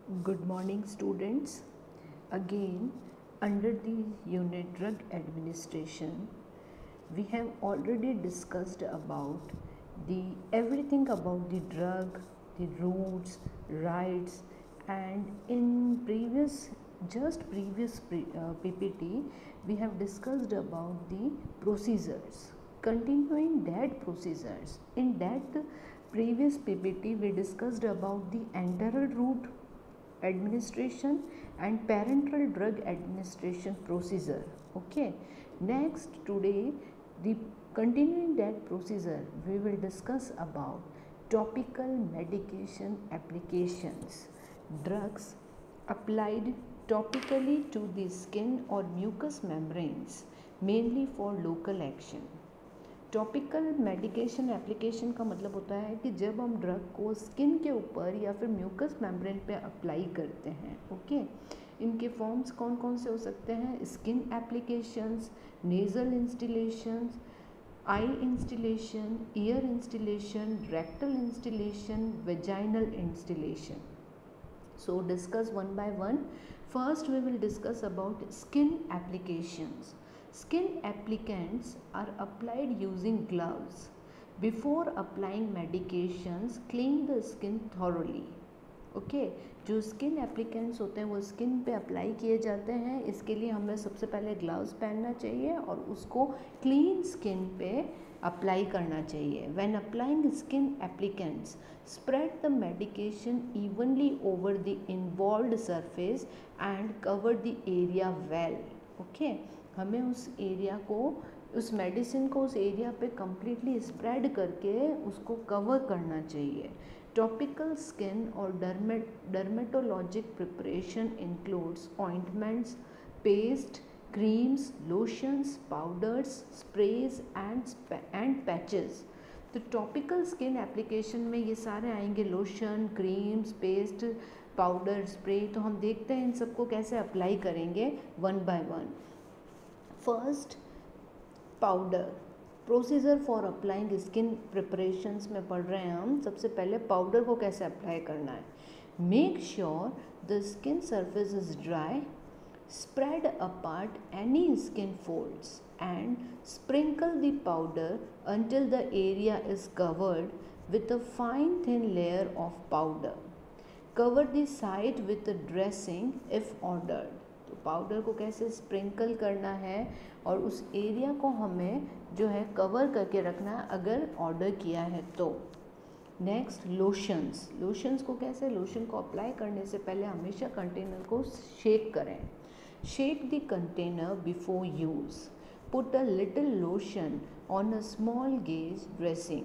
Good morning, students. Again, under the unit drug administration, we have already discussed about the everything about the drug, the routes, rights, and in previous PPT, we have discussed about the procedures. Continuing that procedures, in that previous PPT, we discussed about the enteral route administration and parenteral drug administration procedure. Okay, next today, the continuing that procedure, we will discuss about topical medication applications, drugs applied topically to the skin or mucous membranes, mainly for local action. Topical medication application का मतलब होता है कि जब हम drug को skin के ऊपर या फिर म्यूकस मेम्ब्रेन पे अप्लाई करते हैं. ओके, इनके फॉर्म्स कौन कौन से हो सकते हैं? Skin applications, nasal instillations, eye instillation, ear instillation, rectal instillation, vaginal instillation. So discuss one by one. First we will discuss about skin applications. Skin applicants are applied using gloves. Before applying medications, clean the skin thoroughly. Okay, जो skin applicants होते हैं वो skin पे apply किए जाते हैं. इसके लिए हमें सबसे पहले ग्लव्स पहनना चाहिए और उसको क्लीन स्किन पे अप्लाई करना चाहिए. When applying skin applicants, spread the medication evenly over the involved surface and cover the area well. Okay, हमें उस एरिया को, उस मेडिसिन को उस एरिया पे कम्प्लीटली स्प्रेड करके उसको कवर करना चाहिए. Topical skin or dermatologic preparation includes ointments, paste, creams, lotions, powders, sprays and patches. तो टॉपिकल स्किन एप्लीकेशन में ये सारे आएंगे, lotion, creams, paste, powder, spray. तो हम देखते हैं इन सबको कैसे अप्लाई करेंगे one by one. First, powder. Procedure for applying skin preparations में पढ़ रहे हैं हम. सबसे पहले पाउडर को कैसे अप्लाई करना है. Make sure the skin surface is dry. Spread apart any skin folds and sprinkle the powder until the area is covered with a fine thin layer of powder. Cover the site with a dressing if ordered. तो powder को कैसे sprinkle करना है और उस area को हमें जो है कवर करके रखना है अगर ऑर्डर किया है तो. Next, lotions. लोशंस को कैसे, लोशन को अप्लाई करने से पहले हमेशा कंटेनर को शेक करें. Shake the container before use. Put a little lotion on a small gauge dressing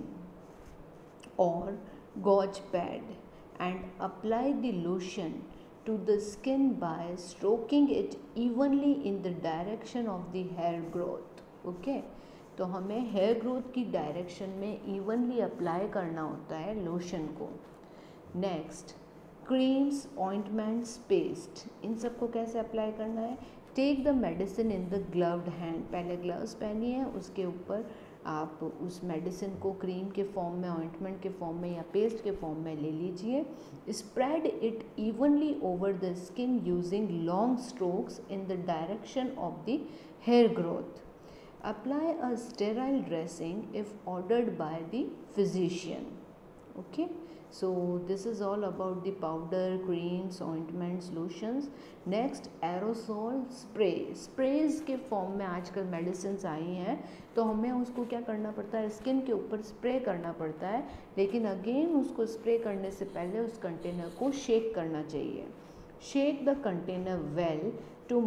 or gauze pad and apply the lotion to the skin by stroking it evenly in the direction of the hair growth. Okay, तो हमें hair growth की direction में evenly apply करना होता है lotion को. Next, creams, ointments, paste. इन सबको कैसे अप्लाई करना है. Take the medicine in the gloved hand. पहले ग्लव्स पहनिए, उसके ऊपर आप उस मेडिसिन को क्रीम के फॉर्म में, ऑइंटमेंट के फॉर्म में या पेस्ट के फॉर्म में ले लीजिए. Spread it evenly over the skin using long strokes in the direction of the hair growth. Apply a sterile dressing if ordered by the physician. Okay, so this is all about the powder, creams, ointments, lotions. next, aerosol spray. sprays के form में आजकल medicines आई हैं, तो हमें उसको क्या करना पड़ता है, स्किन के ऊपर स्प्रे करना पड़ता है. लेकिन अगेन उसको स्प्रे करने से पहले उस कंटेनर को शेक करना चाहिए. Shake the container well to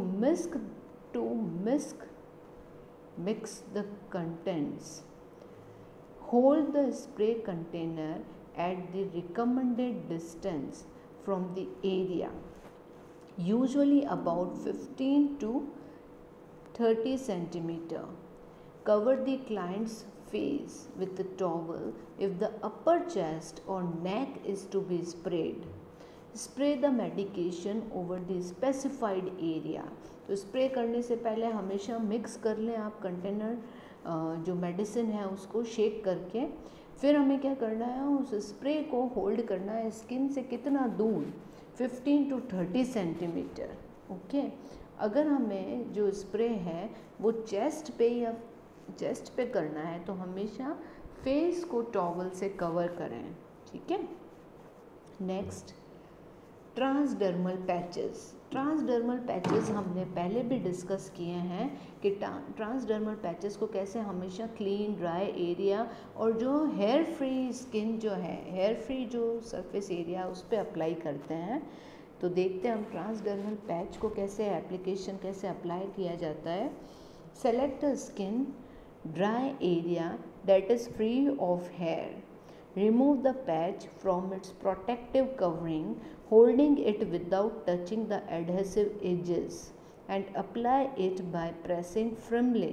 mix the contents. Hold the spray container at the recommended distance from the area, usually about 15 to 30 centimeter. Cover the client's face with a towel if the upper chest or neck is to be sprayed. Spray the medication over the specified area. तो spray करने से पहले हमेशा mix कर लें आप container, जो medicine है उसको शेक करके. फिर हमें क्या करना है, उस स्प्रे को होल्ड करना है स्किन से कितना दूर, 15 to 30 सेंटीमीटर। ओके, अगर हमें जो स्प्रे है वो चेस्ट पे करना है तो हमेशा फेस को टॉवल से कवर करें, ठीक है। Next, transdermal patches. Transdermal patches हमने पहले भी डिस्कस किए हैं कि ट्रांसडर्मल पैचेस को कैसे हमेशा क्लीन ड्राई एरिया और जो हेयर फ्री स्किन जो है, हेयर फ्री जो सरफेस एरिया उस पर अप्लाई करते हैं। तो देखते हैं हम ट्रांसडर्मल पैच को कैसे एप्लीकेशन कैसे अप्लाई किया जाता है। Select a skin dry area that is free of hair. Remove the patch from its protective covering, holding it without touching the adhesive edges, and apply it by pressing firmly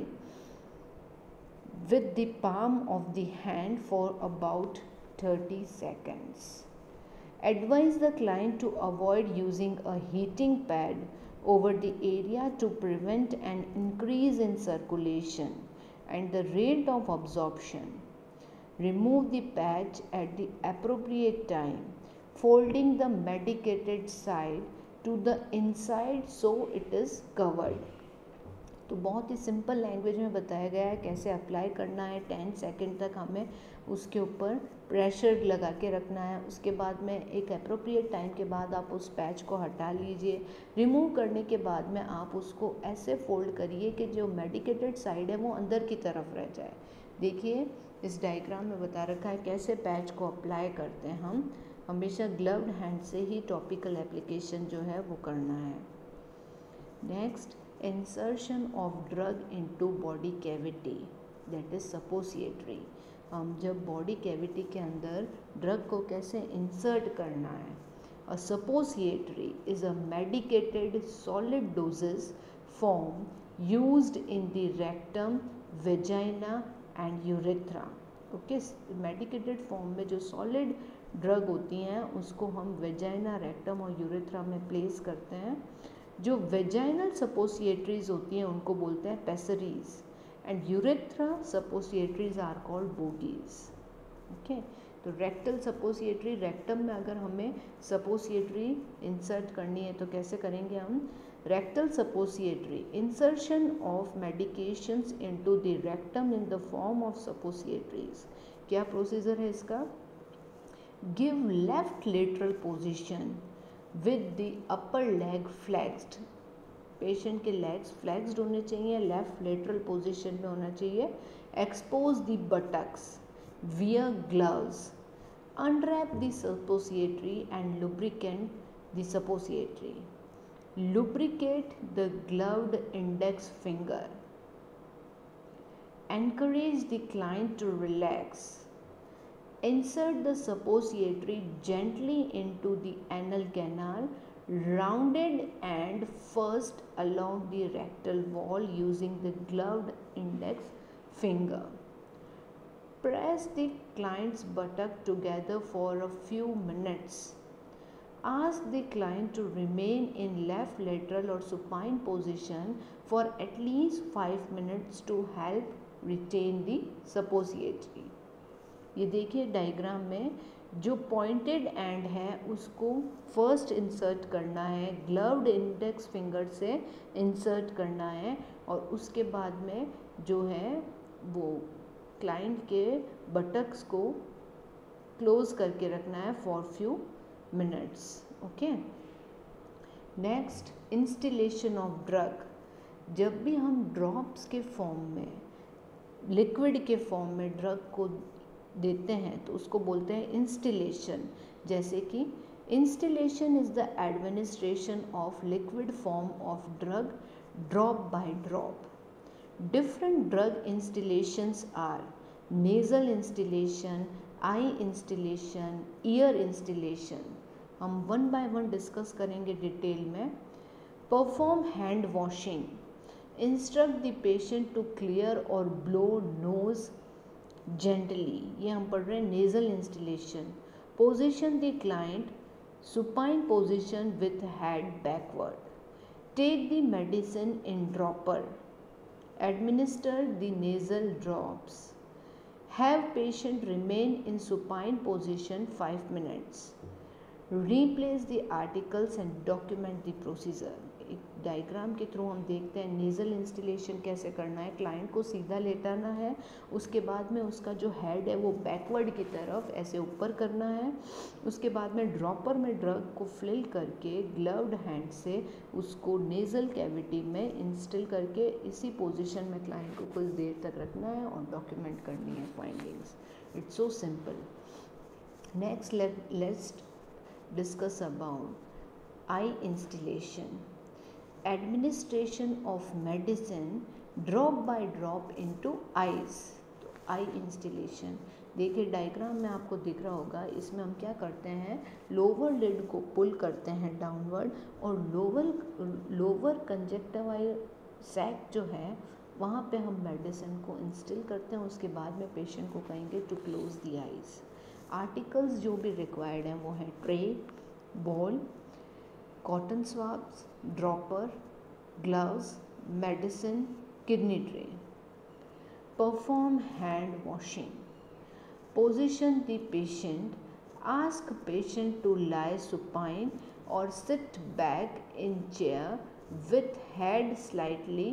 with the palm of the hand for about 30 seconds. Advise the client to avoid using a heating pad over the area to prevent an increase in circulation and the rate of absorption. Remove the patch at the appropriate time, folding the medicated side to the inside so it is covered. तो बहुत ही simple language में बताया गया है कैसे apply करना है। 10 second तक हमें उसके ऊपर प्रेशर लगा के रखना है। उसके बाद में एक अप्रोप्रिएट टाइम के बाद आप उस पैच को हटा लीजिए। रिमूव करने के बाद में आप उसको ऐसे फोल्ड करिए कि जो मेडिकेटेड साइड है वो अंदर की तरफ रह जाए। देखिए इस डायग्राम में बता रखा है कैसे पैच को अप्लाई करते हैं हम। हमेशा ग्लव्ड हैंड से ही टॉपिकल एप्लीकेशन जो है वो करना है। Next, insertion of drug into body cavity, that is suppository. हम जब बॉडी कैविटी के अंदर ड्रग को कैसे इंसर्ट करना है। A suppository is a medicated solid doses form used in the rectum, vagina and urethra. Okay, medicated form में जो सॉलिड ड्रग होती हैं उसको हम वेजाइना, रेक्टम और यूरेथ्रा में प्लेस करते हैं। जो वेजाइनल सपोसिएटरीज होती हैं उनको बोलते हैं pessaries and urethra suppositories are called bougies. Okay, तो रेक्टल सपोसिएटरी, रेक्टम में अगर हमें सपोसिएटरी इंसर्ट करनी है तो कैसे करेंगे हम। Rectal suppository, insertion of medications into the rectum in the form of suppositories. क्या प्रोसीजर है इसका। Give left lateral position with the upper leg flexed. Patient के लेग्स फ्लेक्स्ड होने चाहिए, लेफ्ट लेटरल पोजीशन में होना चाहिए। Expose the buttocks, wear gloves, unwrap the suppository and lubricate the suppository. Lubricate the gloved index finger. Encourage the client to relax. Insert the suppository gently into the anal canal, rounded and first along the rectal wall using the gloved index finger. Press the client's buttock together for a few minutes. Ask the client to remain in left lateral or supine position for at least 5 minutes to help retain the suppository. ये देखिए diagram में जो pointed and है उसको first insert करना है, gloved index finger से insert करना है और उसके बाद में जो है वो क्लाइंट के बटक्स को क्लोज करके रखना है for few minutes. Okay, next, instillation of drug. जब भी हम ड्रॉप्स के फॉर्म में, लिक्विड के फॉर्म में ड्रग को देते हैं तो उसको बोलते हैं इंस्टिलेशन। जैसे कि instillation is the administration of liquid form of drug drop by drop. Different drug instillations are nasal instillation, eye instillation, ear instillation. हम वन बाय वन डिस्कस करेंगे डिटेल में। Perform hand washing, instruct the patient to clear और blow nose gently, ये हम पढ़ रहे हैं nasal instillation. Position the client supine position with head backward. Take the medicine in dropper, administer the nasal drops, Have patient remain in supine position 5 minutes. Replace the articles and document the procedure. एक diagram के through हम देखते हैं nasal instillation कैसे करना है. Client को सीधा लेटाना है, उसके बाद में उसका जो हेड है वो बैकवर्ड की तरफ ऐसे ऊपर करना है. उसके बाद में ड्रॉपर में ड्रग को फिल करके ग्लव्ड हैंड से उसको नेज़ल कैविटी में इंस्टिल करके इसी पोजीशन में क्लाइंट को कुछ देर तक रखना है और डॉक्यूमेंट करनी है findings. It's so simple. Next let's discuss about eye instillation. Administration of medicine drop by drop into eyes. तो आई इंस्टिलेशन देखिए डायग्राम में आपको दिख रहा होगा. इसमें हम क्या करते हैं, लोअर लिड को पुल करते हैं डाउनवर्ड और लोअर कंजक्टिवाइल सैक जो है वहाँ पे हम मेडिसिन को इंस्टिल करते हैं. उसके बाद में पेशेंट को कहेंगे to close the eyes. Articles जो भी रिक्वायर्ड हैं वो हैं tray, ball, cotton swabs, dropper, gloves, medicine, kidney tray. Perform hand washing. Position the patient. Ask patient to lie supine और sit back in chair with head slightly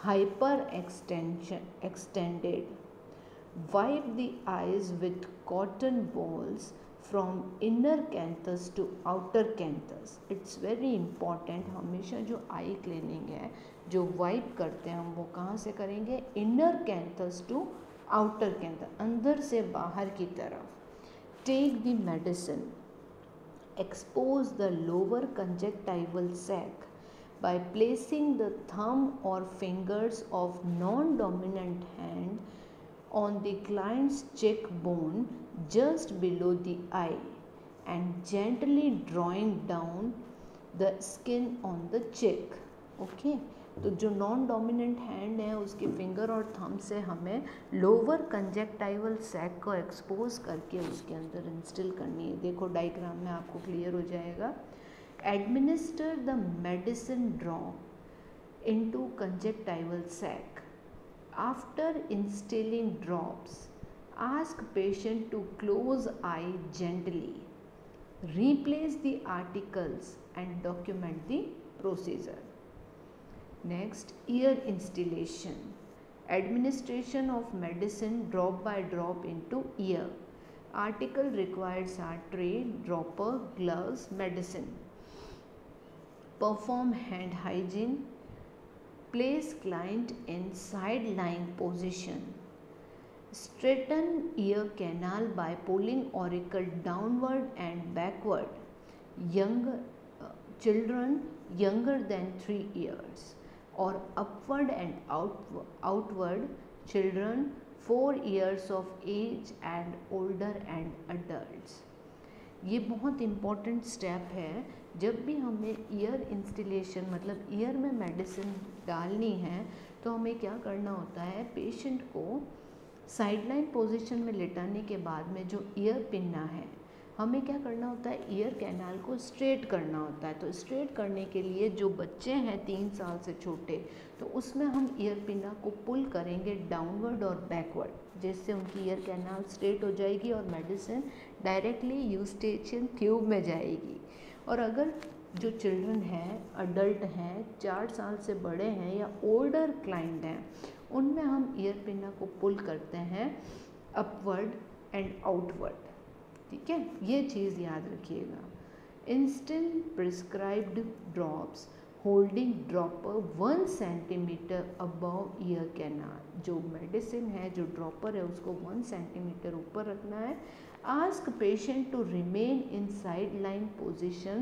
extended. Wipe the eyes with cotton balls from inner canthus to outer canthus. It's very important. हमेशा जो आई cleaning है जो wipe करते हैं हम वो कहाँ से करेंगे, inner canthus to outer canthus, अंदर से बाहर की तरफ. Take the medicine. Expose the lower conjunctival sac by placing the thumb or fingers of non-dominant hand on the client's cheekbone just below the eye and gently drawing down the skin on the cheek. Okay तो जो non dominant hand है उसके finger और thumb से हमें lower conjunctival sac को expose करके उसके अंदर इंस्टिल करनी है. देखो डायग्राम में आपको क्लियर हो जाएगा. Administer the medicine drop into conjunctival sac. After instilling drops, ask patient to close eye gently. Replace the articles and document the procedure. Next, ear instillation. Administration of medicine drop by drop into ear. Article required are tray, dropper, gloves, medicine. Perform hand hygiene. Place client in side lying position. Straighten ear canal by pulling auricle downward and backward. Children younger than 3 years or upward and outward. Children 4 years of age and older and adults. ये बहुत important step है. जब भी हमें ear instillation मतलब ear में medicine डालनी है तो हमें क्या करना होता है, पेशेंट को साइडलाइन पोजीशन में लेटाने के बाद में जो ईयर पिन्ना है हमें क्या करना होता है, ईयर कैनाल को स्ट्रेट करना होता है. तो स्ट्रेट करने के लिए जो बच्चे हैं 3 साल से छोटे तो उसमें हम ईयर पिन्ना को पुल करेंगे डाउनवर्ड और बैकवर्ड, जिससे उनकी ईयर कैनाल स्ट्रेट हो जाएगी और मेडिसिन डायरेक्टली यूस्टेशियन ट्यूब में जाएगी. और अगर जो चिल्ड्रन हैं, अडल्ट हैं, 4 साल से बड़े हैं या ओल्डर क्लाइंट हैं, उनमें हम ईयर पिन्ना को पुल करते हैं अपवर्ड एंड आउटवर्ड. ठीक है, ये चीज़ याद रखिएगा. Instil prescribed drops holding dropper 1 centimetre above ear canal. जो मेडिसिन है, जो ड्रॉपर है, उसको 1 सेंटीमीटर ऊपर रखना है. Ask patient to remain in sideline position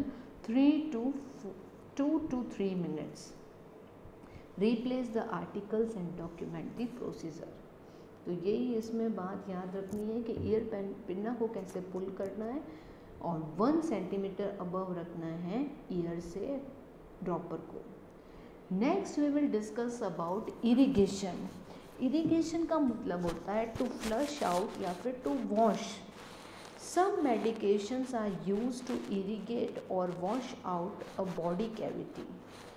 2 to 3 minutes. Replace the articles and document the procedure. तो यही इसमें बात याद रखनी है कि ईयर पिन्ना को कैसे पुल करना है और 1 सेंटीमीटर अबव रखना है ईयर से ड्रॉपर को. Next we will discuss about irrigation. Irrigation का मतलब होता है टू फ्लश आउट या फिर to wash. Some medications are used to irrigate or wash out a body cavity.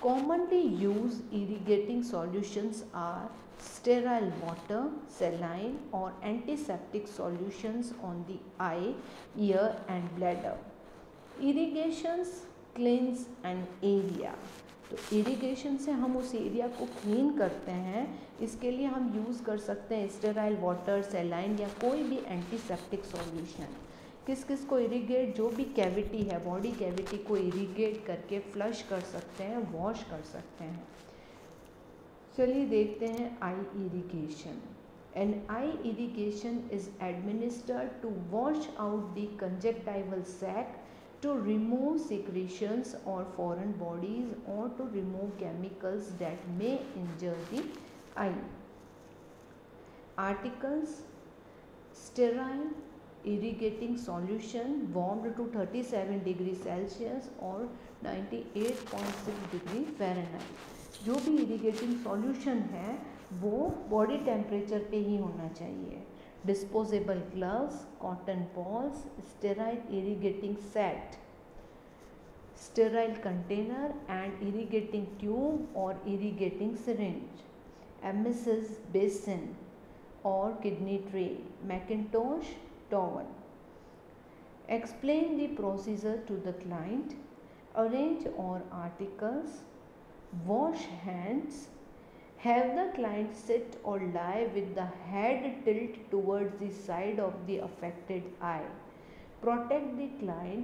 Commonly used irrigating solutions are sterile water, saline or antiseptic solutions on the eye, ear and bladder. Irrigations cleanse an area. तो irrigation से हम उस area को clean करते हैं, इसके लिए हम यूज़ कर सकते हैं स्टेराइल वाटर, सेलाइन या कोई भी एंटीसेप्टिक सॉल्यूशन। किस किस को इरिगेट, जो भी कैविटी है, बॉडी कैविटी को इरिगेट करके फ्लश कर सकते हैं, वॉश कर सकते हैं। चलिए देखते हैं eye irrigation. An eye irrigation is administered to wash out the conjunctival sac, to remove secretions or foreign bodies or to remove chemicals that may injure the eye. Articles: sterile irrigating solution warmed to 37 degree Celsius or 98.6 degree Fahrenheit. जो भी irrigating solution है वो body temperature पे ही होना चाहिए। Disposable gloves, cotton balls, sterile irrigating set, sterile container and irrigating tube or irrigating syringe, MSS basin or kidney tray, Macintosh towel. Explain the procedure to the client. Arrange all articles. Wash hands. Have the client sit or lie with the head tilt towards the side of the affected eye. Protect the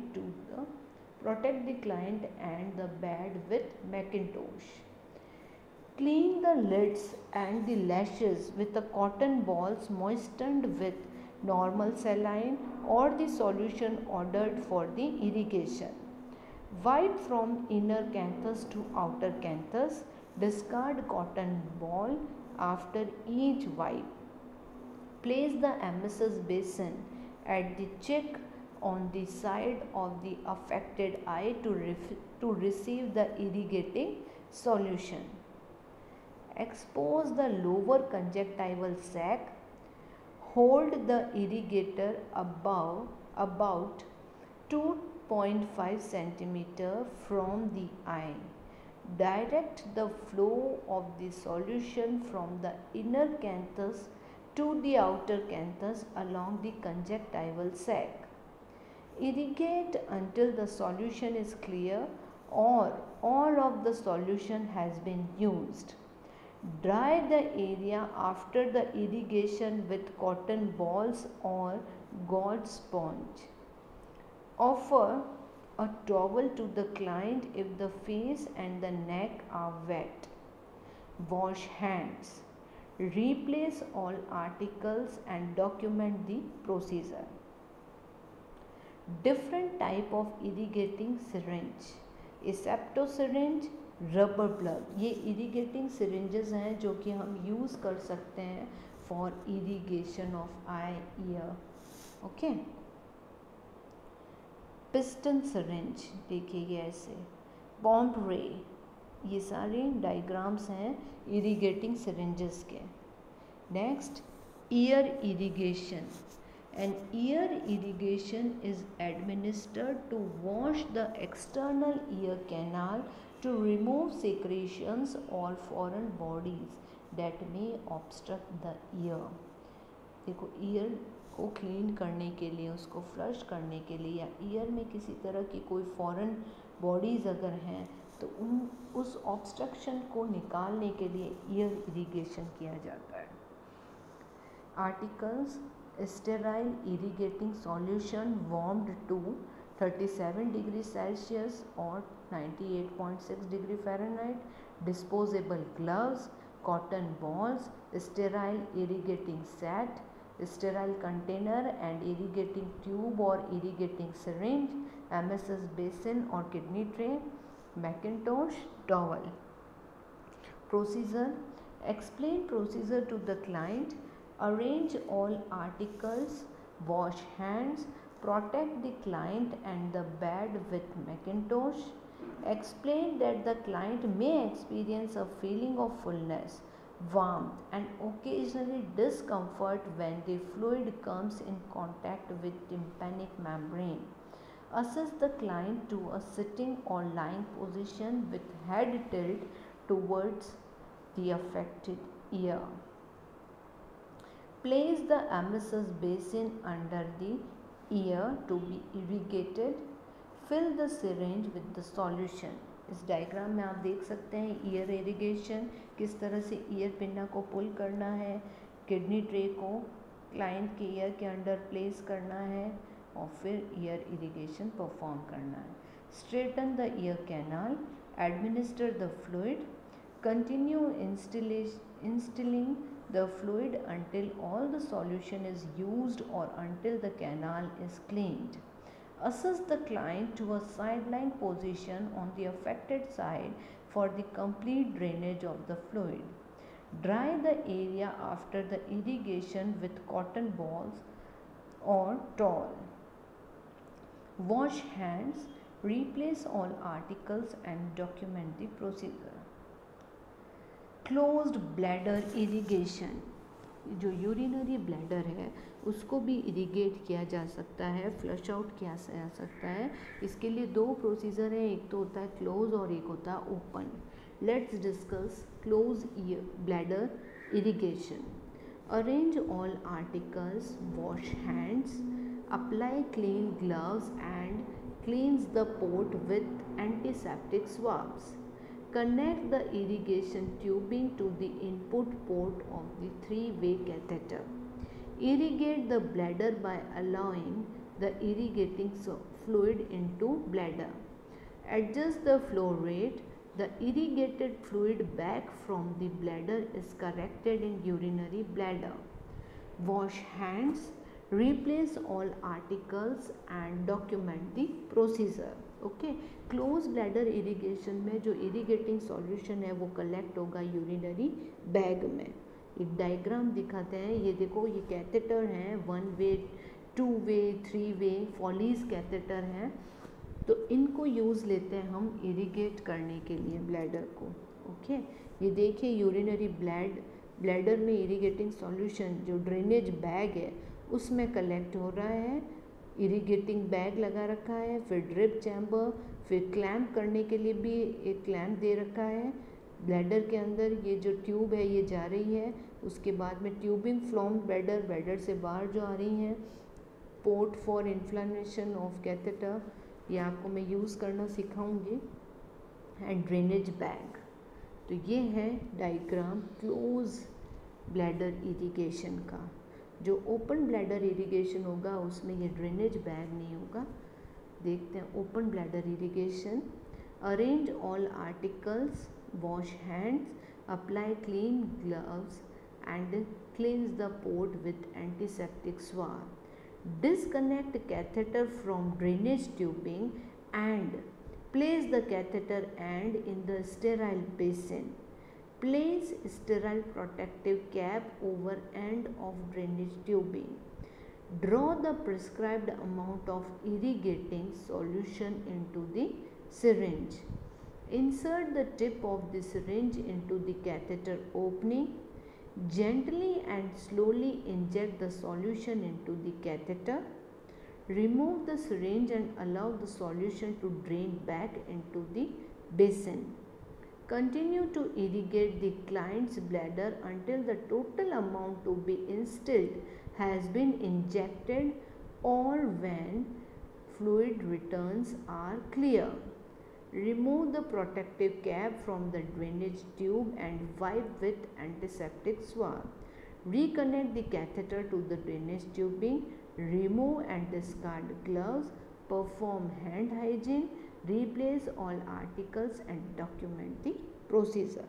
client and the bed with Macintosh. Clean the lids and the lashes with the cotton balls moistened with normal saline or the solution ordered for the irrigation. Wipe from inner canthus to outer canthus. Discard cotton ball after each wipe. Place the MSS basin at the cheek on the side of the affected eye to receive the irrigating solution. Expose the lower conjunctival sac. Hold the irrigator about 2.5 centimeter from the eye. Direct the flow of the solution from the inner canthus to the outer canthus along the conjunctival sac. Irrigate until the solution is clear or all of the solution has been used. Dry the area after the irrigation with cotton balls or gauze sponge. Offer a towel to the client if the face and the neck are wet. Wash hands. Replace all articles and document the procedure. Different type of irrigating syringe. Asepto syringe, rubber plug. ये irrigating syringes हैं जो कि हम use कर सकते हैं for irrigation of eye, ear. Okay. Piston syringe, देखिए ये ऐसे, पॉम्प रे, ये सारे डायग्राम्स हैं इरिगेटिंग सिरिंजेस के। Next, ear irrigation. An ear irrigation is administered to wash the external ear canal to remove secretions और foreign bodies that may obstruct the ear. देखो, ईयर को क्लीन करने के लिए, उसको फ्लश करने के लिए, या ईयर में किसी तरह की कोई फॉरेन बॉडीज़ अगर हैं तो उस ऑब्स्ट्रक्शन को निकालने के लिए ईयर इरिगेशन किया जाता है। Articles: sterile irrigating solution warmed to 37 degree Celsius और 98.6 degree Fahrenheit, disposable gloves, cotton balls, sterile irrigating set, sterile container and irrigating tube or irrigating syringe, MSS basin or kidney tray, Macintosh towel. Procedure: explain procedure to the client, arrange all articles, wash hands, protect the client and the bed with Macintosh, explain that the client may experience a feeling of fullness, warmth and occasionally discomfort when the fluid comes in contact with tympanic membrane. Assess the client to a sitting or lying position with head tilt towards the affected ear. Place the emesis basin under the ear to be irrigated. Fill the syringe with the solution. इस diagram में आप देख सकते हैं year irrigation, किस तरह से ear pinna को पुल करना है, किडनी ट्रे को क्लाइंट के ईयर के अंडर प्लेस करना है और फिर ईयर इरिगेशन परफॉर्म करना है. Straighten the ear canal, administer the fluid, continue instilling the fluid until all the solution is used or until the canal is cleaned. Assess the client to a sideline position on the affected side for the complete drainage of the fluid. Dry the area after the irrigation with cotton balls or towel. Wash hands, replace all articles and document the procedure. Closed bladder irrigation, जो urinary bladder है उसको भी irrigate किया जा सकता है, flush out किया जा सकता है. इसके लिए दो प्रोसीजर हैं, एक तो होता है क्लोज और एक होता है open. Let's discuss close bladder irrigation. Arrange all articles, wash hands, apply clean gloves and cleanse the port with antiseptic swabs. Connect the irrigation tubing to the input port of the three-way catheter. Irrigate the bladder by allowing the irrigating fluid into bladder. Adjust the flow rate. The irrigated fluid back from the bladder is corrected in urinary bladder. Wash hands. Replace all articles and document the procedure. Okay. Close bladder irrigation में जो irrigating solution है वो collect होगा urinary bag में. एक diagram दिखाते हैं, ये देखो, ये कैथेटर हैं, 1 वे, 2 वे, 3 वे फॉलीज कैथेटर हैं. तो इनको यूज़ लेते हैं हम इरिगेट करने के लिए ब्लैडर को. ओके. ये देखिए यूरिनरी ब्लैडर में इरिगेटिंग सॉल्यूशन जो ड्रेनेज बैग है उसमें कलेक्ट हो रहा है. इरिगेटिंग बैग लगा रखा है, फिर ड्रिप चैम्बर, फिर क्लैम्प करने के लिए भी एक क्लैम्प दे रखा है. ब्लैडर के अंदर ये जो ट्यूब है ये जा रही है, उसके बाद में ट्यूबिंग फ्रॉम ब्लैडर से बाहर जो आ रही हैं. Port for inflammation of catheter, ये आपको मैं यूज़ करना सिखाऊंगी. And drainage bag. तो ये है डायग्राम क्लोज ब्लैडर इरिगेशन का. जो ओपन ब्लैडर इरिगेशन होगा उसमें ये ड्रेनेज बैग नहीं होगा. देखते हैं open bladder irrigation. Arrange all articles, wash hands, apply clean gloves and cleanse the port with antiseptic swab. Disconnect catheter from drainage tubing and place the catheter end in the sterile basin. Place sterile protective cap over end of drainage tubing. Draw the prescribed amount of irrigating solution into the syringe. Insert the tip of the syringe into the catheter opening. Gently and slowly inject the solution into the catheter. Remove the syringe and allow the solution to drain back into the basin. Continue to irrigate the client's bladder until the total amount to be instilled has been injected or when fluid returns are clear. Remove the protective cap from the drainage tube and wipe with antiseptic swab. Reconnect the catheter to the drainage tubing. Remove and discard gloves. Perform hand hygiene. Replace all articles and document the procedure.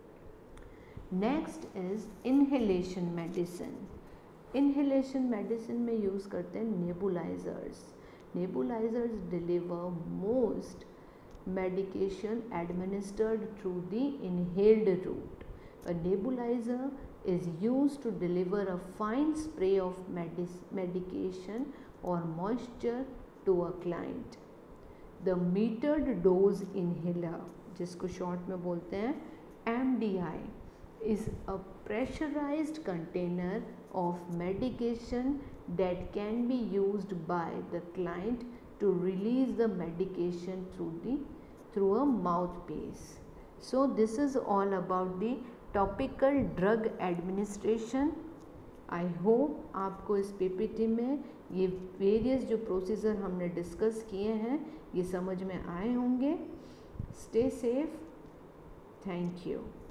Next is inhalation medicine. Inhalation medicine में use करते हैं nebulizers. Nebulizers deliver most medication administered through the inhaled route. A nebulizer is used to deliver a fine spray of medication or moisture to a client. The metered dose inhaler, जिसको short में बोलते हैं MDI, is a pressurized container of medication that can be used by the client to release the medication through a mouthpiece. So this is all about the topical drug administration. I hope आपको इस PPT में ये various जो procedure हमने discuss किए हैं ये समझ में आए होंगे. Stay safe. Thank you.